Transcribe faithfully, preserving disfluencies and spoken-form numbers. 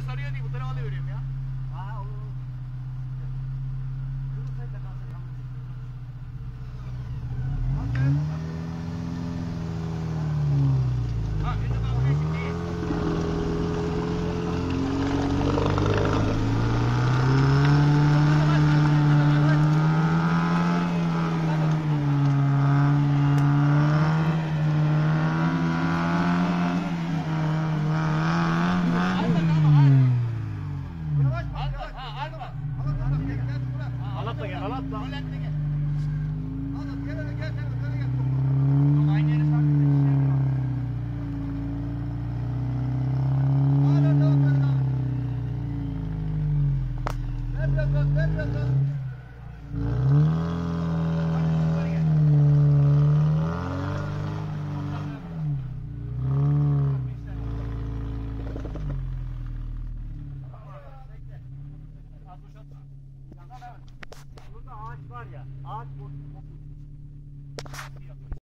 sarıyor değil, bu tarafa alıveriyorum ya. Ha olur. Kırılsaydı da kalsın. Ha, önce kalkıyor şimdi. Halatla gel, halatla. Aynı yere sarkıyor. Burada ağaç var ya, ağaç boş.